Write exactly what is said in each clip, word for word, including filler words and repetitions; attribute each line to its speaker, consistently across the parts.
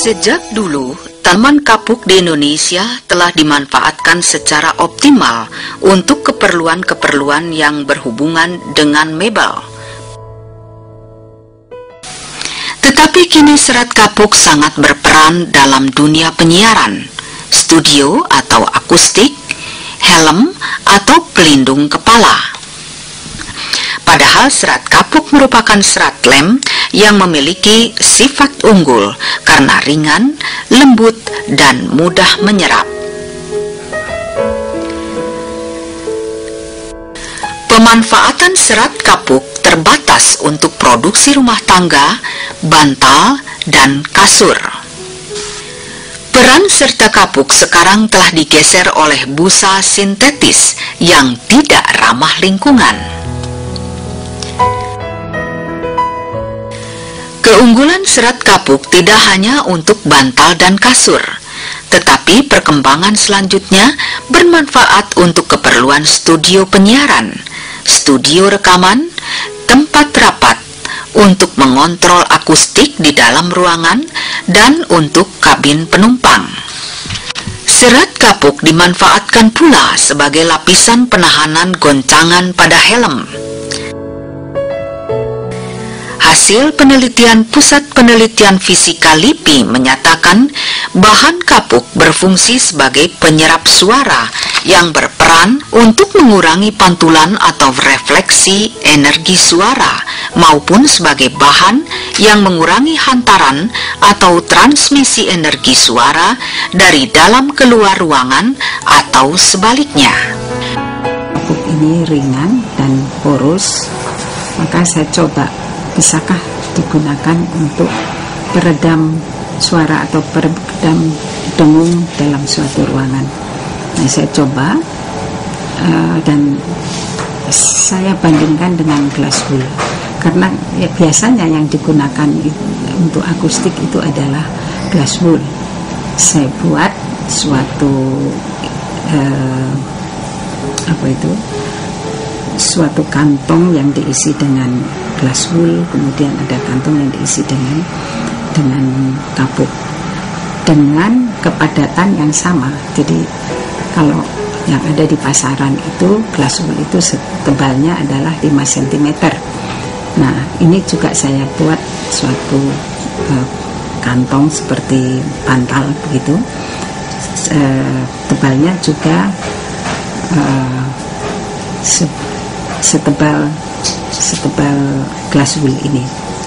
Speaker 1: Sejak dulu, taman kapuk di Indonesia telah dimanfaatkan secara optimal untuk keperluan-keperluan yang berhubungan dengan mebel. Tetapi kini serat kapuk sangat berperan dalam dunia penyiaran, studio atau akustik, helm atau pelindung kepala. Padahal serat kapuk merupakan serat lem yang memiliki sifat unggul karena ringan, lembut, dan mudah menyerap. Pemanfaatan serat kapuk terbatas untuk produksi rumah tangga, bantal, dan kasur. Peran serta kapuk sekarang telah digeser oleh busa sintetis yang tidak ramah lingkungan. Keunggulan serat kapuk tidak hanya untuk bantal dan kasur, tetapi perkembangan selanjutnya bermanfaat untuk keperluan studio penyiaran, studio rekaman, tempat rapat, untuk mengontrol akustik di dalam ruangan, dan untuk kabin penumpang. Serat kapuk dimanfaatkan pula sebagai lapisan penahanan goncangan pada helm. Hasil penelitian Pusat Penelitian Fisika LIPI menyatakan bahan kapuk berfungsi sebagai penyerap suara yang berperan untuk mengurangi pantulan atau refleksi energi suara maupun sebagai bahan yang mengurangi hantaran atau transmisi energi suara dari dalam keluar ruangan atau sebaliknya.
Speaker 2: Kapuk ini ringan dan poros, maka saya coba bisakah digunakan untuk peredam suara atau peredam dengung dalam suatu ruangan. Nah, saya coba uh, dan saya bandingkan dengan glass wool, karena ya, biasanya yang digunakan itu, untuk akustik itu adalah glass wool. Saya buat suatu uh, apa itu suatu kantong yang diisi dengan glass wool, kemudian ada kantong yang diisi dengan dengan kapuk dengan kepadatan yang sama. Jadi kalau yang ada di pasaran itu glass wool itu tebalnya adalah lima sentimeter. Nah, ini juga saya buat suatu uh, kantong seperti bantal begitu. Uh, tebalnya juga uh, se setebal setebal glass wool ini.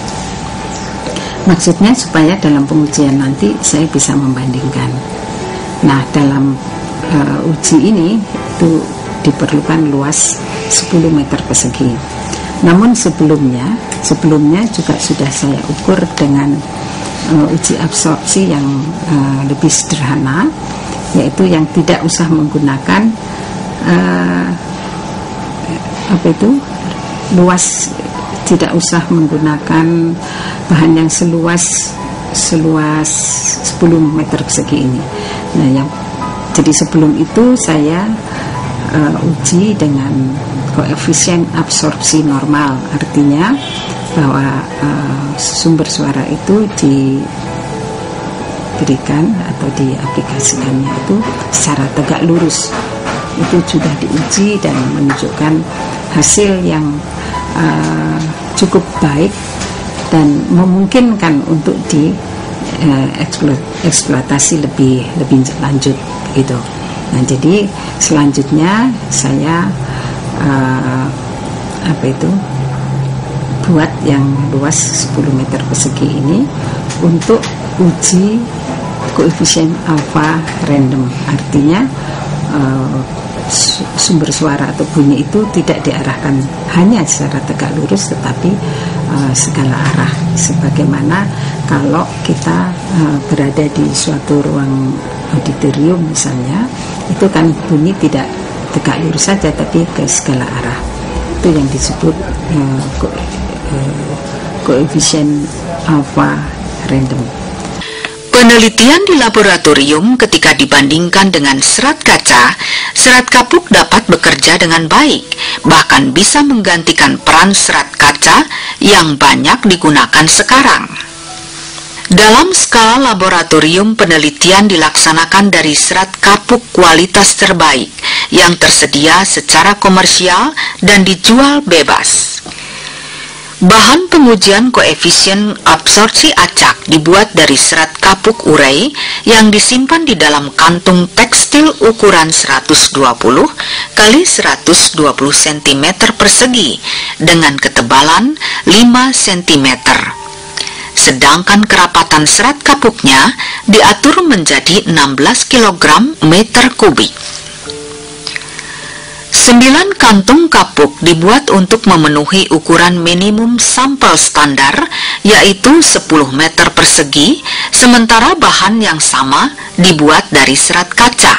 Speaker 2: Maksudnya supaya dalam pengujian nanti saya bisa membandingkan. Nah, dalam uh, uji ini itu diperlukan luas sepuluh meter persegi. Namun sebelumnya sebelumnya juga sudah saya ukur dengan uh, uji absorpsi yang uh, lebih sederhana, yaitu yang tidak usah menggunakan uh, apa itu luas, tidak usah menggunakan bahan yang seluas seluas sepuluh meter persegi ini. Nah, yang jadi sebelum itu saya uh, uji dengan koefisien absorpsi normal, artinya bahwa uh, sumber suara itu diberikan atau diaplikasikannya itu secara tegak lurus. Itu sudah diuji dan menunjukkan hasil yang uh, cukup baik dan memungkinkan untuk di uh, eksploitasi lebih lebih lanjut gitu. Nah, jadi selanjutnya saya uh, apa itu buat yang luas sepuluh meter persegi ini untuk uji koefisien alfa random, artinya uh, sumber suara atau bunyi itu tidak diarahkan hanya secara tegak lurus, tetapi uh, segala arah, sebagaimana kalau kita uh, berada di suatu ruang auditorium misalnya, itu kan bunyi tidak tegak lurus saja tapi ke segala arah. Itu yang disebut uh, ko uh, koefisien alfa random.
Speaker 1: Penelitian di laboratorium ketika dibandingkan dengan serat kaca, serat kapuk dapat bekerja dengan baik, bahkan bisa menggantikan peran serat kaca yang banyak digunakan sekarang. Dalam skala laboratorium, penelitian dilaksanakan dari serat kapuk kualitas terbaik yang tersedia secara komersial dan dijual bebas. Bahan pengujian koefisien absorpsi acak dibuat dari serat kapuk urei yang disimpan di dalam kantung tekstil ukuran seratus dua puluh kali seratus dua puluh sentimeter persegi dengan ketebalan lima sentimeter. Sedangkan kerapatan serat kapuknya diatur menjadi enam belas kilogram meter kubik. Sembilan kantung kapuk dibuat untuk memenuhi ukuran minimum sampel standar, yaitu sepuluh meter persegi, sementara bahan yang sama dibuat dari serat kaca.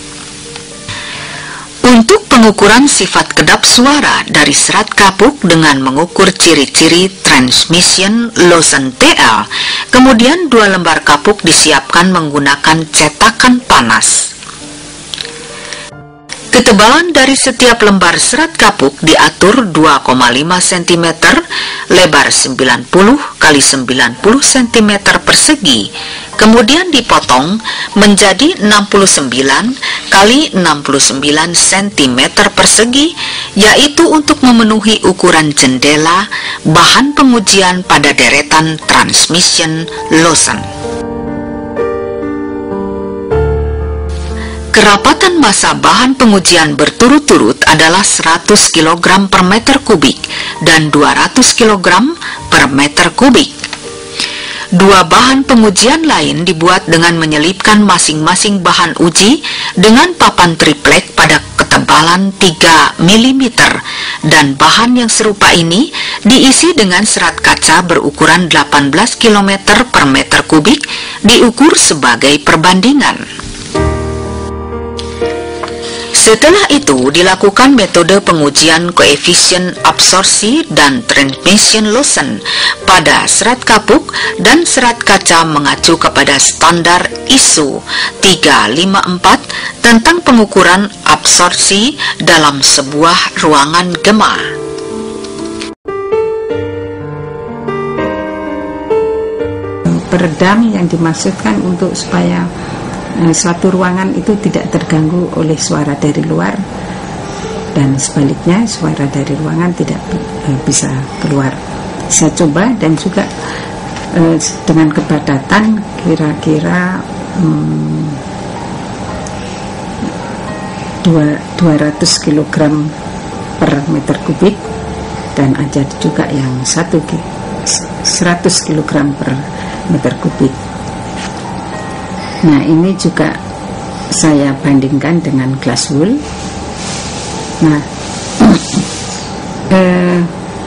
Speaker 1: Untuk pengukuran sifat kedap suara dari serat kapuk dengan mengukur ciri-ciri transmission Lawson T L, kemudian dua lembar kapuk disiapkan menggunakan cetakan panas. Ketebalan dari setiap lembar serat kapuk diatur dua koma lima sentimeter, lebar sembilan puluh kali sembilan puluh sentimeter persegi, kemudian dipotong menjadi enam puluh sembilan kali enam puluh sembilan sentimeter persegi, yaitu untuk memenuhi ukuran jendela bahan pengujian pada deretan transmission Lawson. Kerapatan massa bahan pengujian berturut-turut adalah seratus kilogram per meter kubik dan dua ratus kilogram per meter kubik. Dua bahan pengujian lain dibuat dengan menyelipkan masing-masing bahan uji dengan papan triplek pada ketebalan tiga milimeter, dan bahan yang serupa ini diisi dengan serat kaca berukuran delapan belas kilogram per meter kubik diukur sebagai perbandingan. Setelah itu dilakukan metode pengujian koefisien absorpsi dan transmission Lawson pada serat kapuk dan serat kaca mengacu kepada standar I S O tiga lima empat tentang pengukuran absorpsi dalam sebuah ruangan gema.
Speaker 2: Peredam yang dimaksudkan untuk supaya suatu ruangan itu tidak terganggu oleh suara dari luar, dan sebaliknya suara dari ruangan tidak uh, bisa keluar. Saya coba, dan juga uh, dengan kepadatan kira-kira um, dua ratus kilogram per meter kubik, dan ada juga yang satu seratus kilogram per meter kubik. Nah, ini juga saya bandingkan dengan glass wool. Nah, eh,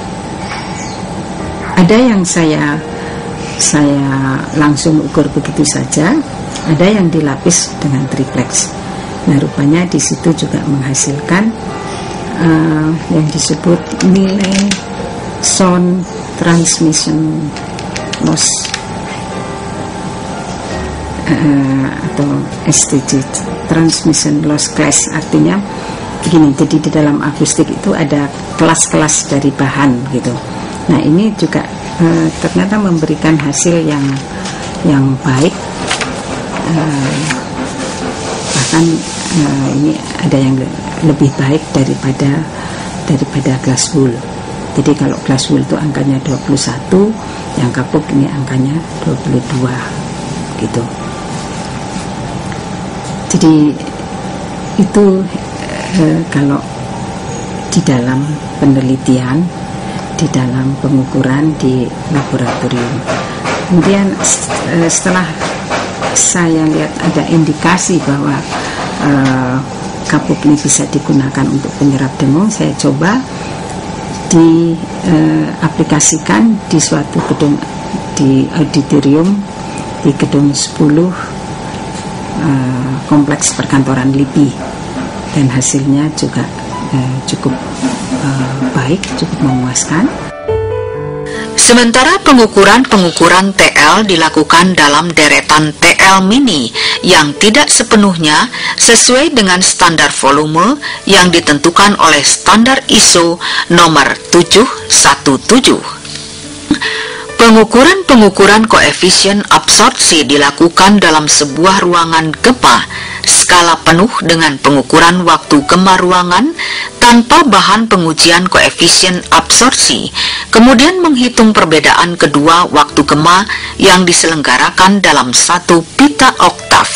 Speaker 2: ada yang saya saya langsung ukur begitu saja, ada yang dilapis dengan triplex. Nah, rupanya di situ juga menghasilkan uh, yang disebut nilai sound transmission loss, Uh, atau S T G, transmission loss class. Artinya begini, jadi di dalam akustik itu ada kelas-kelas dari bahan gitu. Nah, ini juga uh, ternyata memberikan hasil yang yang baik, uh, bahkan uh, ini ada yang le lebih baik daripada daripada glass wool. Jadi kalau glass wool itu angkanya dua puluh satu, yang kapuk ini angkanya dua puluh dua gitu. Jadi itu e, kalau di dalam penelitian, di dalam pengukuran di laboratorium. Kemudian e, setelah saya lihat ada indikasi bahwa e, kapuk ini bisa digunakan untuk penyerap dengung, saya coba diaplikasikan e, di suatu gedung, di auditorium di gedung sepuluh Uh, kompleks perkantoran L I P I, dan hasilnya juga uh, cukup uh, baik, cukup memuaskan.
Speaker 1: Sementara pengukuran-pengukuran T L dilakukan dalam deretan T L mini yang tidak sepenuhnya sesuai dengan standar volume yang ditentukan oleh standar I S O nomor tujuh satu tujuh. Pengukuran-pengukuran koefisien absorpsi dilakukan dalam sebuah ruangan gempa skala penuh dengan pengukuran waktu gema ruangan tanpa bahan pengujian koefisien absorpsi, kemudian menghitung perbedaan kedua waktu gema yang diselenggarakan dalam satu pita oktav.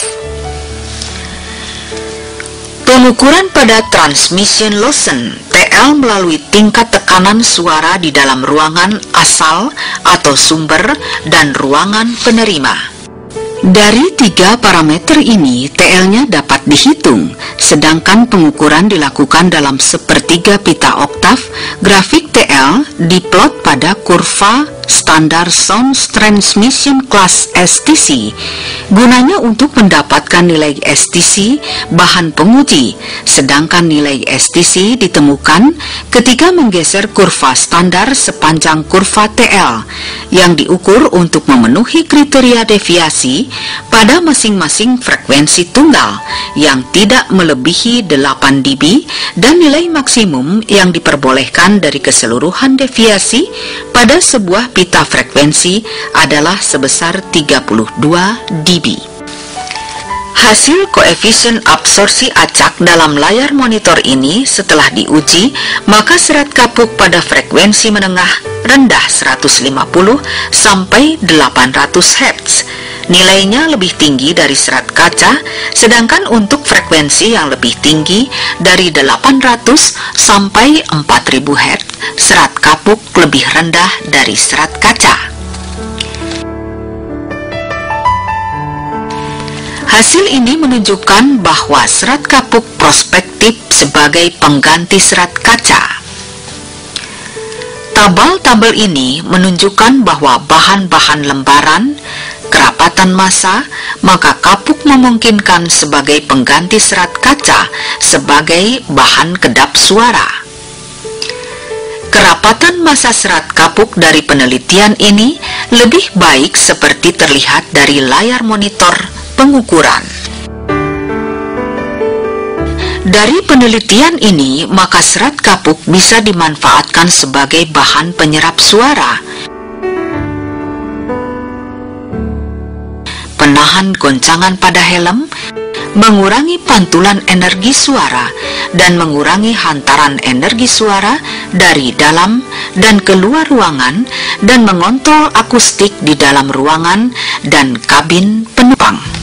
Speaker 1: Pengukuran pada transmission lossen T L melalui tingkat tekanan suara di dalam ruangan asal atau sumber dan ruangan penerima. Dari tiga parameter ini, T L-nya dapat dihitung, sedangkan pengukuran dilakukan dalam sepertiga pita oktav. Grafik T L diplot pada kurva standar sound transmission class S T C, gunanya untuk mendapatkan nilai S T C bahan penguji, sedangkan nilai S T C ditemukan ketika menggeser kurva standar sepanjang kurva T L yang diukur untuk memenuhi kriteria deviasi pada masing-masing frekuensi tunggal yang tidak melebihi delapan dB dan nilai maksimum yang diperbolehkan dari keseluruhan deviasi pada sebuah pita frekuensi adalah sebesar tiga puluh dua dB. Hasil koefisien absorpsi acak dalam layar monitor ini setelah diuji, maka serat kapuk pada frekuensi menengah rendah seratus lima puluh sampai delapan ratus hertz. Nilainya lebih tinggi dari serat kaca, sedangkan untuk frekuensi yang lebih tinggi dari delapan ratus sampai empat ribu hertz, serat kapuk lebih rendah dari serat kaca. Hasil ini menunjukkan bahwa serat kapuk prospektif sebagai pengganti serat kaca. Tabel-tabel ini menunjukkan bahwa bahan-bahan lembaran, kerapatan massa, maka kapuk memungkinkan sebagai pengganti serat kaca sebagai bahan kedap suara. Kerapatan massa serat kapuk dari penelitian ini lebih baik seperti terlihat dari layar monitor pengukuran. Dari penelitian ini, maka serat kapuk bisa dimanfaatkan sebagai bahan penyerap suara, penahan goncangan pada helm, mengurangi pantulan energi suara, dan mengurangi hantaran energi suara dari dalam dan keluar ruangan, dan mengontrol akustik di dalam ruangan dan kabin penumpang.